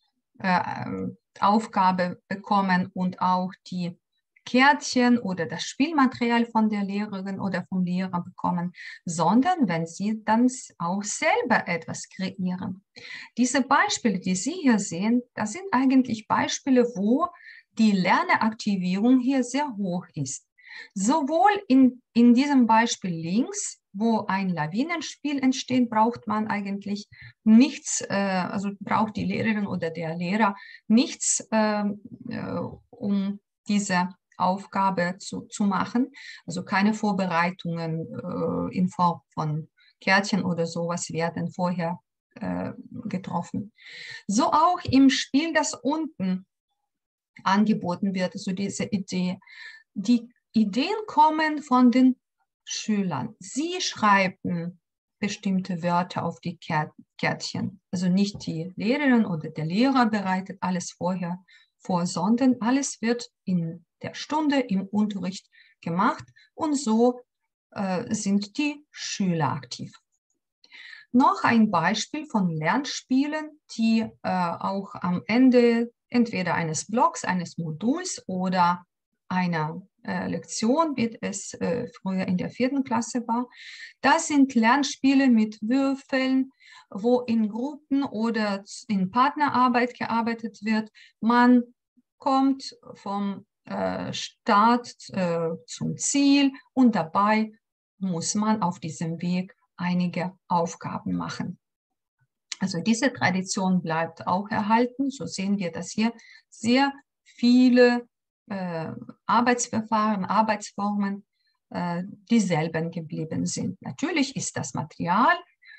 Aufgabe bekommen und auch die Kärtchen oder das Spielmaterial von der Lehrerin oder vom Lehrer bekommen, sondern wenn sie dann auch selber etwas kreieren. Diese Beispiele, die Sie hier sehen, das sind eigentlich Beispiele, wo die Lernaktivierung hier sehr hoch ist. Sowohl in diesem Beispiel links, wo ein Lawinenspiel entsteht, braucht man eigentlich nichts, also braucht die Lehrerin oder der Lehrer nichts, um diese Aufgabe zu machen. Also keine Vorbereitungen in Form von Kärtchen oder sowas werden vorher getroffen. So auch im Spiel, das unten angeboten wird, so diese Idee. Die Ideen kommen von den Schülern. Sie schreiben bestimmte Wörter auf die Kärtchen. Also nicht die Lehrerin oder der Lehrer bereitet alles vorher vor, sondern alles wird in der Stunde im Unterricht gemacht und so sind die Schüler aktiv. Noch ein Beispiel von Lernspielen, die auch am Ende entweder eines Blocks, eines Moduls oder einer Lektion, wie es früher in der 4. Klasse war. Das sind Lernspiele mit Würfeln, wo in Gruppen oder in Partnerarbeit gearbeitet wird. Man kommt vom Start zum Ziel und dabei muss man auf diesem Weg einige Aufgaben machen. Also diese Tradition bleibt auch erhalten. So sehen wir, dass hier sehr viele Arbeitsverfahren, Arbeitsformen dieselben geblieben sind. Natürlich ist das Material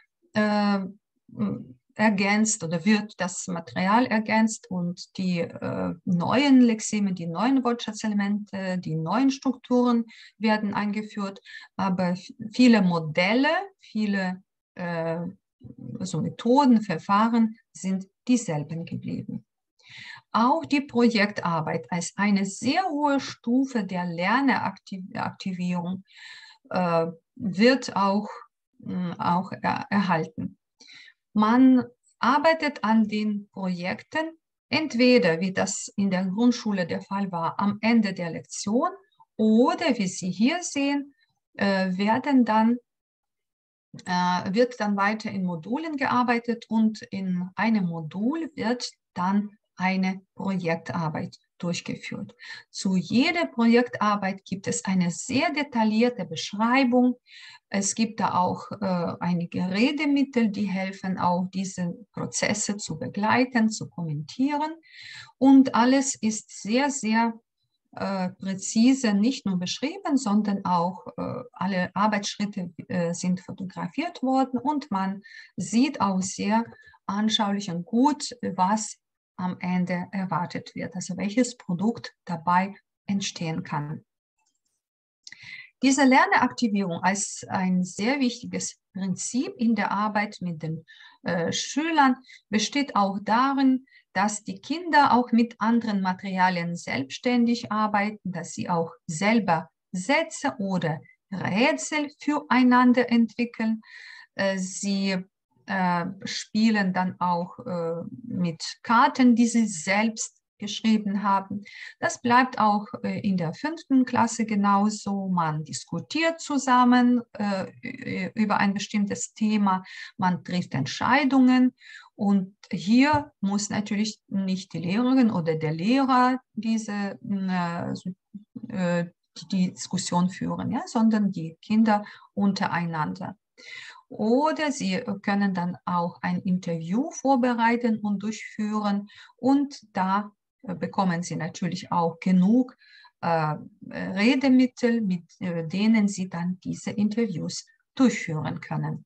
ergänzt oder wird das Material ergänzt und die neuen Lexeme, die neuen Wortschatzelemente, die neuen Strukturen werden eingeführt, aber viele Modelle, viele also Methoden, Verfahren sind dieselben geblieben. Auch die Projektarbeit als eine sehr hohe Stufe der Lernaktivierung wird auch erhalten. Man arbeitet an den Projekten entweder, wie das in der Grundschule der Fall war, am Ende der Lektion oder, wie Sie hier sehen, wird dann weiter in Modulen gearbeitet und in einem Modul wird dann eine Projektarbeit durchgeführt. Zu jeder Projektarbeit gibt es eine sehr detaillierte Beschreibung. Es gibt da auch einige Redemittel, die helfen, auch diese Prozesse zu begleiten, zu kommentieren. Und alles ist sehr, sehr präzise nicht nur beschrieben, sondern auch alle Arbeitsschritte sind fotografiert worden und man sieht auch sehr anschaulich und gut, was am Ende erwartet wird, also welches Produkt dabei entstehen kann. Diese Lernaktivierung als ein sehr wichtiges Prinzip in der Arbeit mit den Schülern besteht auch darin, dass die Kinder auch mit anderen Materialien selbstständig arbeiten, dass sie auch selber Sätze oder Rätsel füreinander entwickeln. Sie spielen dann auch mit Karten, die sie selbst geschrieben haben. Das bleibt auch in der 5. Klasse genauso. Man diskutiert zusammen über ein bestimmtes Thema, man trifft Entscheidungen und hier muss natürlich nicht die Lehrerin oder der Lehrer die Diskussion führen, ja, sondern die Kinder untereinander. Oder Sie können dann auch ein Interview vorbereiten und durchführen und da bekommen Sie natürlich auch genug Redemittel, mit denen Sie dann diese Interviews durchführen können.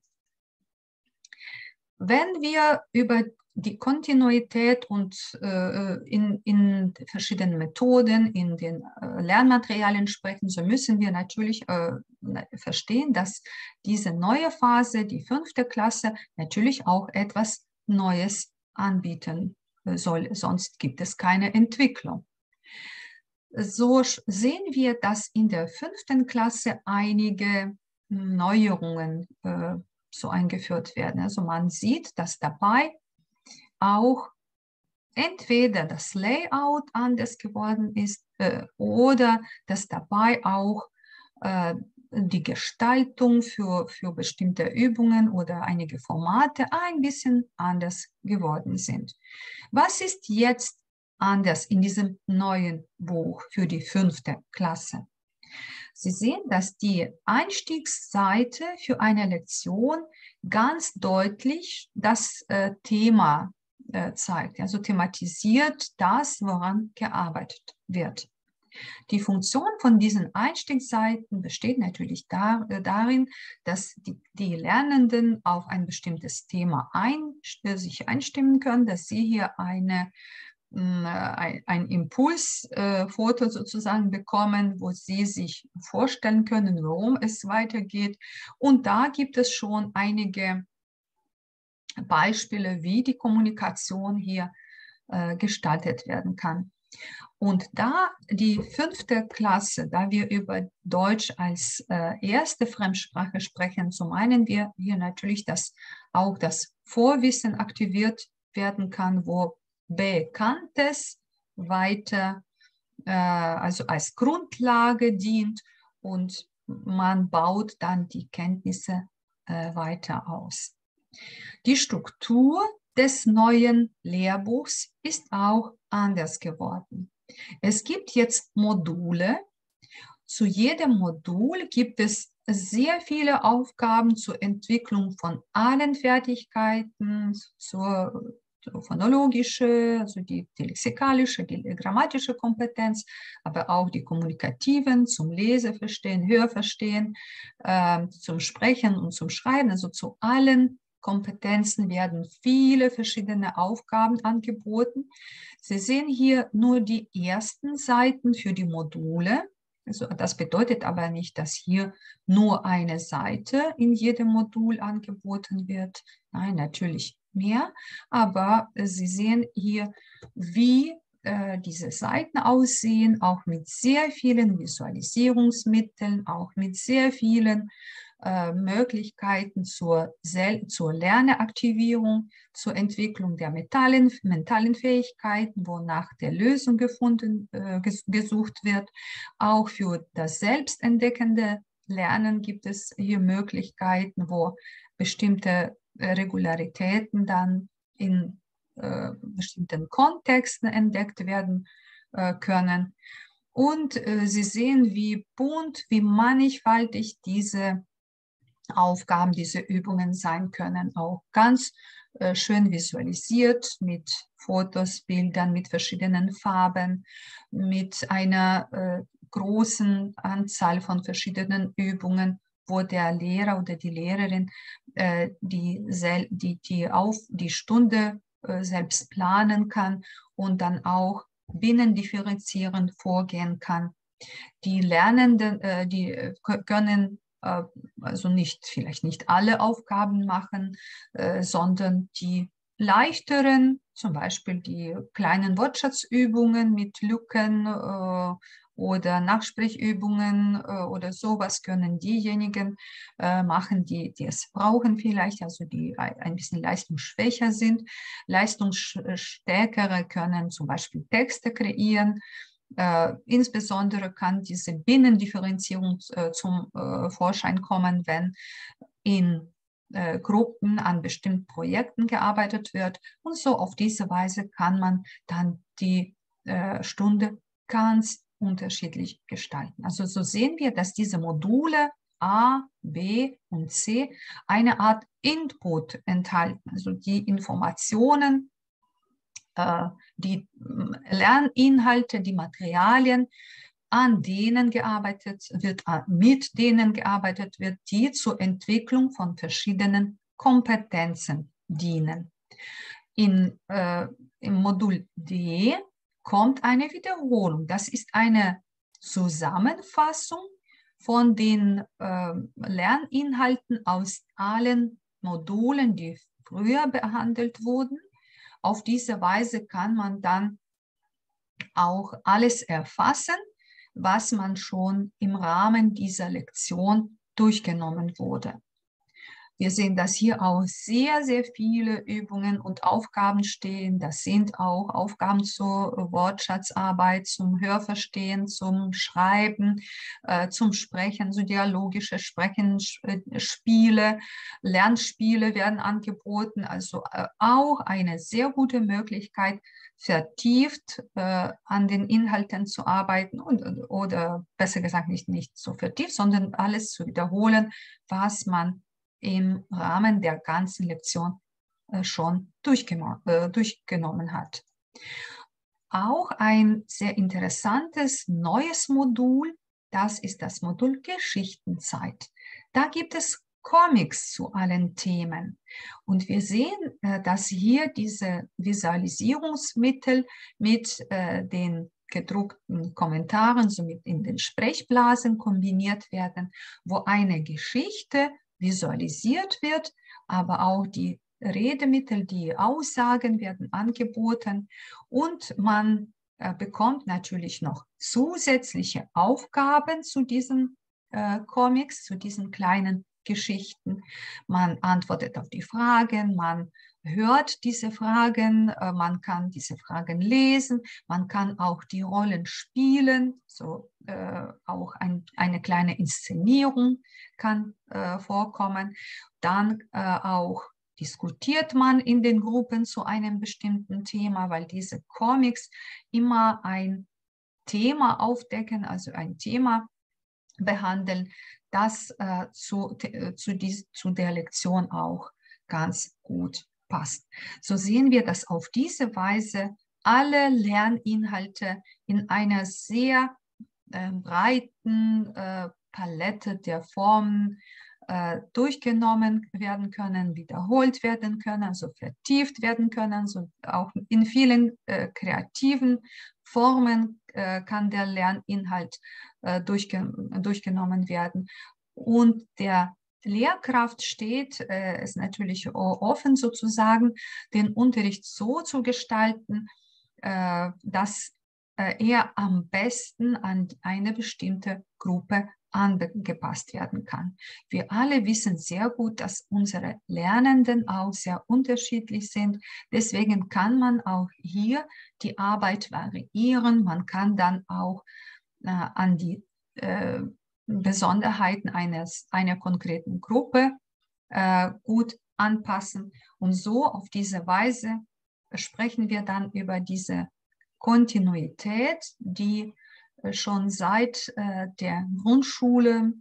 Wenn wir über die Kontinuität und in verschiedenen Methoden, in den Lernmaterialien sprechen, so müssen wir natürlich verstehen, dass diese neue Phase, die 5. Klasse, natürlich auch etwas Neues anbieten soll, sonst gibt es keine Entwicklung. So sehen wir, dass in der 5. Klasse einige Neuerungen so eingeführt werden. Also man sieht, dass dabei auch entweder das Layout anders geworden ist oder dass dabei auch die Gestaltung für bestimmte Übungen oder einige Formate ein bisschen anders geworden sind. Was ist jetzt anders in diesem neuen Buch für die 5. Klasse? Sie sehen, dass die Einstiegsseite für eine Lektion ganz deutlich das Thema zeigt, also thematisiert das, woran gearbeitet wird. Die Funktion von diesen Einstiegsseiten besteht natürlich darin, dass die Lernenden auf ein bestimmtes Thema sich einstimmen können, dass sie hier ein Impulsfoto sozusagen bekommen, wo sie sich vorstellen können, worum es weitergeht. Und da gibt es schon einige Beispiele, wie die Kommunikation hier gestaltet werden kann. Und da die 5. Klasse, da wir über Deutsch als erste Fremdsprache sprechen, so meinen wir hier natürlich, dass auch das Vorwissen aktiviert werden kann, wo Bekanntes weiter, also als Grundlage dient und man baut dann die Kenntnisse weiter aus. Die Struktur des neuen Lehrbuchs ist auch anders geworden. Es gibt jetzt Module. Zu jedem Modul gibt es sehr viele Aufgaben zur Entwicklung von allen Fertigkeiten, zur phonologische, also die lexikalische, die grammatische Kompetenz, aber auch die kommunikativen, zum Leseverstehen, Hörverstehen, zum Sprechen und zum Schreiben, also zu allen Kompetenzen werden viele verschiedene Aufgaben angeboten. Sie sehen hier nur die ersten Seiten für die Module. Also das bedeutet aber nicht, dass hier nur eine Seite in jedem Modul angeboten wird. Nein, natürlich mehr. Aber Sie sehen hier, wie diese Seiten aussehen, auch mit sehr vielen Visualisierungsmitteln, auch mit sehr vielen Möglichkeiten zur Lerneaktivierung, zur Entwicklung der mentalen Fähigkeiten, wo nach der Lösung gesucht wird. Auch für das selbstentdeckende Lernen gibt es hier Möglichkeiten, wo bestimmte Regularitäten dann in bestimmten Kontexten entdeckt werden können. Und Sie sehen, wie bunt, wie mannigfaltig diese Aufgaben, diese Übungen sein können, auch ganz schön visualisiert mit Fotos, Bildern, mit verschiedenen Farben, mit einer großen Anzahl von verschiedenen Übungen, wo der Lehrer oder die Lehrerin die Stunde selbst planen kann und dann auch binnendifferenzierend vorgehen kann. Die Lernenden, können also vielleicht nicht alle Aufgaben machen, sondern die leichteren, zum Beispiel die kleinen Wortschatzübungen mit Lücken oder Nachsprechübungen oder sowas können diejenigen machen, die es brauchen vielleicht, also die ein bisschen leistungsschwächer sind. Leistungsstärkere können zum Beispiel Texte kreieren. Insbesondere kann diese Binnendifferenzierung zum Vorschein kommen, wenn in Gruppen an bestimmten Projekten gearbeitet wird. Und so auf diese Weise kann man dann die Stunde ganz unterschiedlich gestalten. Also so sehen wir, dass diese Module A, B und C eine Art Input enthalten, also die Informationen, die Lerninhalte, die Materialien, an denen gearbeitet wird, mit denen gearbeitet wird, die zur Entwicklung von verschiedenen Kompetenzen dienen. Im Modul D kommt eine Wiederholung. Das ist eine Zusammenfassung von den Lerninhalten aus allen Modulen, die früher behandelt wurden. Auf diese Weise kann man dann auch alles erfassen, was man schon im Rahmen dieser Lektion durchgenommen wurde. Wir sehen, dass hier auch sehr, sehr viele Übungen und Aufgaben stehen. Das sind auch Aufgaben zur Wortschatzarbeit, zum Hörverstehen, zum Schreiben, zum Sprechen, so dialogische Sprechenspiele, Lernspiele werden angeboten. Also auch eine sehr gute Möglichkeit, vertieft an den Inhalten zu arbeiten oder besser gesagt nicht so vertieft, sondern alles zu wiederholen, was man im Rahmen der ganzen Lektion schon durchgenommen hat. Auch ein sehr interessantes neues Modul, das ist das Modul Geschichtenzeit. Da gibt es Comics zu allen Themen. Und wir sehen, dass hier diese Visualisierungsmittel mit den gedruckten Kommentaren, somit in den Sprechblasen kombiniert werden, wo eine Geschichte visualisiert wird, aber auch die Redemittel, die Aussagen werden angeboten und man bekommt natürlich noch zusätzliche Aufgaben zu diesen Comics, zu diesen kleinen Geschichten. Man antwortet auf die Fragen, man hört diese Fragen, man kann diese Fragen lesen, man kann auch die Rollen spielen, so auch eine kleine Inszenierung kann vorkommen. Dann auch diskutiert man in den Gruppen zu einem bestimmten Thema, weil diese Comics immer ein Thema aufdecken, also ein Thema behandeln, das zu der Lektion auch ganz gut passt. So sehen wir, dass auf diese Weise alle Lerninhalte in einer sehr breiten Palette der Formen durchgenommen werden können, wiederholt werden können, also vertieft werden können, so auch in vielen kreativen Formen kann der Lerninhalt durchgenommen werden. Und der Lehrkraft steht es natürlich offen sozusagen, den Unterricht so zu gestalten, dass er am besten an eine bestimmte Gruppe angepasst werden kann. Wir alle wissen sehr gut, dass unsere Lernenden auch sehr unterschiedlich sind. Deswegen kann man auch hier die Arbeit variieren. Man kann dann auch an die Besonderheiten einer konkreten Gruppe gut anpassen. Und so auf diese Weise sprechen wir dann über diese Kontinuität, die schon seit der Grundschule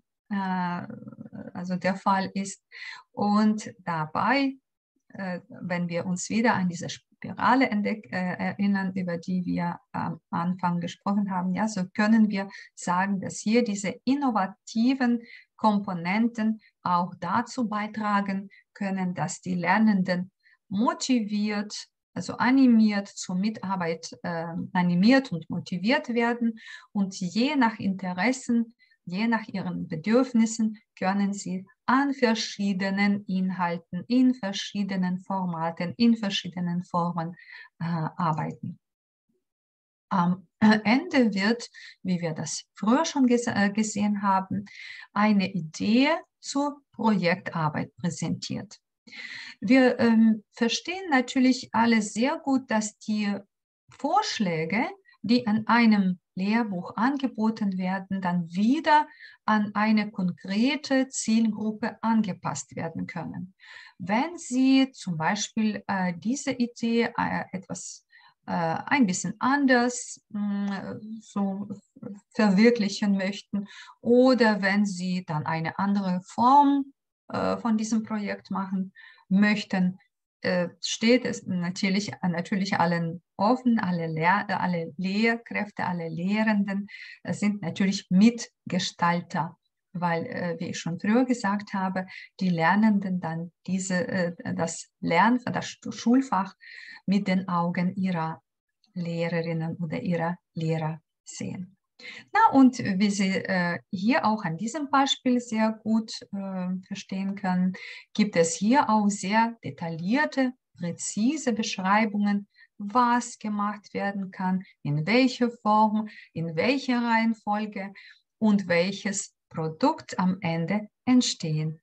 also der Fall ist. Und dabei, wenn wir uns wieder an diese Spirale erinnern, über die wir am Anfang gesprochen haben, ja, so können wir sagen, dass hier diese innovativen Komponenten auch dazu beitragen können, dass die Lernenden motiviert, also animiert zur Mitarbeit, animiert und motiviert werden und je nach Interessen je nach ihren Bedürfnissen können sie an verschiedenen Inhalten, in verschiedenen Formaten, in verschiedenen Formen arbeiten. Am Ende wird, wie wir das früher schon gesehen haben, eine Idee zur Projektarbeit präsentiert. Wir verstehen natürlich alle sehr gut, dass die Vorschläge, die an einem Lehrbuch angeboten werden, dann wieder an eine konkrete Zielgruppe angepasst werden können. Wenn Sie zum Beispiel diese Idee etwas ein bisschen anders so verwirklichen möchten oder wenn Sie dann eine andere Form von diesem Projekt machen möchten, steht es natürlich allen offen, alle Lehrkräfte, alle Lehrenden sind natürlich Mitgestalter, weil, wie ich schon früher gesagt habe, die Lernenden dann das Schulfach mit den Augen ihrer Lehrerinnen oder ihrer Lehrer sehen. Na, und wie Sie hier auch an diesem Beispiel sehr gut verstehen können, gibt es hier auch sehr detaillierte, präzise Beschreibungen, was gemacht werden kann, in welcher Form, in welcher Reihenfolge und welches Produkt am Ende entstehen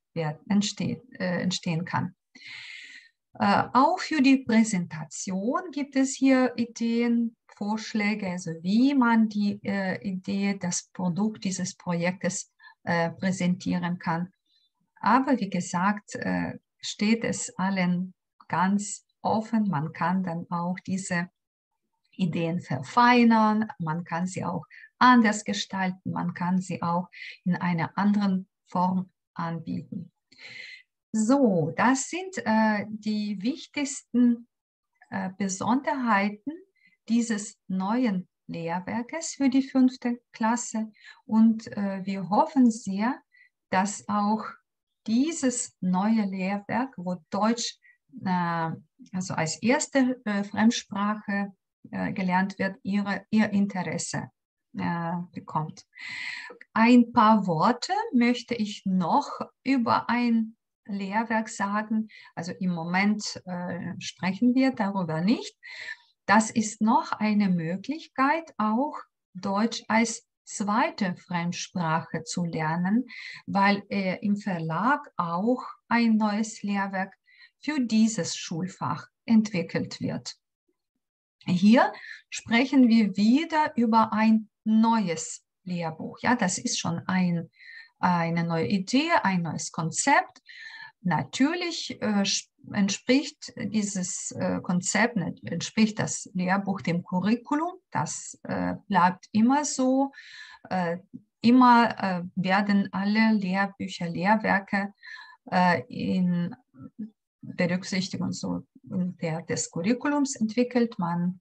kann. Auch für die Präsentation gibt es hier Ideen, Vorschläge, also wie man die Idee, das Produkt dieses Projektes präsentieren kann. Aber wie gesagt, steht es allen ganz offen. Man kann dann auch diese Ideen verfeinern, man kann sie auch anders gestalten, man kann sie auch in einer anderen Form anbieten. So, das sind die wichtigsten Besonderheiten dieses neuen Lehrwerkes für die 5. Klasse. Und wir hoffen sehr, dass auch dieses neue Lehrwerk, wo Deutsch also als erste Fremdsprache gelernt wird, ihr Interesse bekommt. Ein paar Worte möchte ich noch über ein Lehrwerk sagen. Also im Moment sprechen wir darüber nicht. Das ist noch eine Möglichkeit, auch Deutsch als zweite Fremdsprache zu lernen, weil im Verlag auch ein neues Lehrwerk für dieses Schulfach entwickelt wird. Hier sprechen wir wieder über ein neues Lehrbuch. Ja, das ist schon eine neue Idee, ein neues Konzept. Natürlich entspricht dieses Konzept, entspricht das Lehrbuch dem Curriculum. Das bleibt immer so. Immer werden alle Lehrbücher, Lehrwerke in Berücksichtigung des Curriculums entwickelt. Man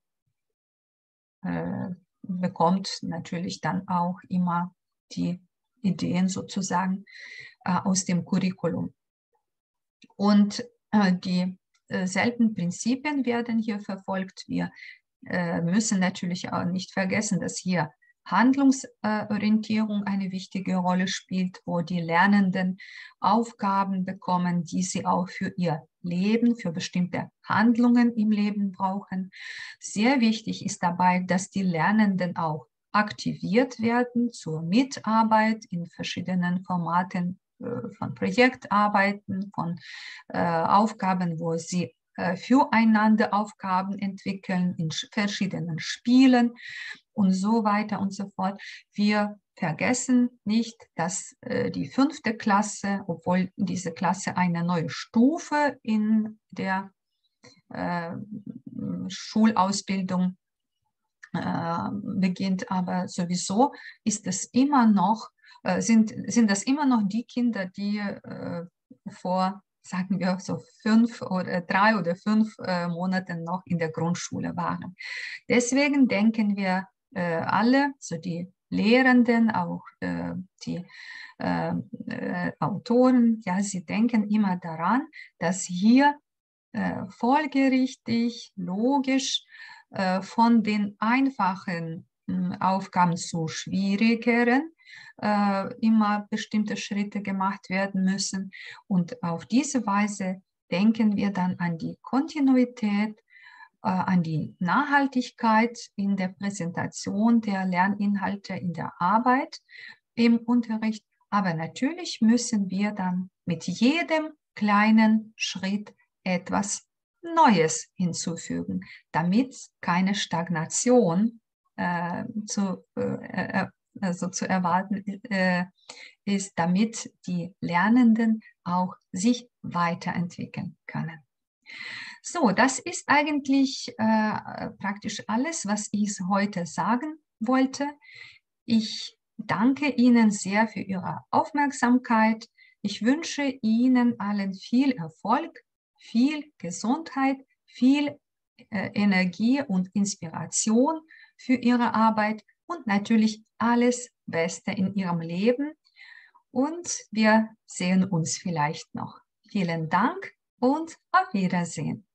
bekommt natürlich dann auch immer die Ideen sozusagen aus dem Curriculum. Und dieselben Prinzipien werden hier verfolgt. Wir müssen natürlich auch nicht vergessen, dass hier Handlungsorientierung eine wichtige Rolle spielt, wo die Lernenden Aufgaben bekommen, die sie auch für ihr Leben, für bestimmte Handlungen im Leben brauchen. Sehr wichtig ist dabei, dass die Lernenden auch aktiviert werden zur Mitarbeit in verschiedenen Formaten von Projektarbeiten, von Aufgaben, wo sie füreinander Aufgaben entwickeln, in verschiedenen Spielen und so weiter und so fort. Wir vergessen nicht, dass die 5. Klasse, obwohl diese Klasse eine neue Stufe in der Schulausbildung beginnt, aber sowieso ist es immer noch, sind das immer noch die Kinder, die vor, sagen wir, so 3 oder 5 Monaten noch in der Grundschule waren. Deswegen denken wir alle, so die Lehrenden, auch die Autoren, ja, sie denken immer daran, dass hier folgerichtig, logisch von den einfachen Aufgaben zu schwierigeren immer bestimmte Schritte gemacht werden müssen. Und auf diese Weise denken wir dann an die Kontinuität, an die Nachhaltigkeit in der Präsentation der Lerninhalte in der Arbeit im Unterricht. Aber natürlich müssen wir dann mit jedem kleinen Schritt etwas Neues hinzufügen, damit keine Stagnation zu erwarten ist, damit die Lernenden auch sich weiterentwickeln können. So, das ist eigentlich praktisch alles, was ich heute sagen wollte. Ich danke Ihnen sehr für Ihre Aufmerksamkeit. Ich wünsche Ihnen allen viel Erfolg, viel Gesundheit, viel Energie und Inspiration für Ihre Arbeit und natürlich alles Beste in Ihrem Leben. Und wir sehen uns vielleicht noch. Vielen Dank und auf Wiedersehen.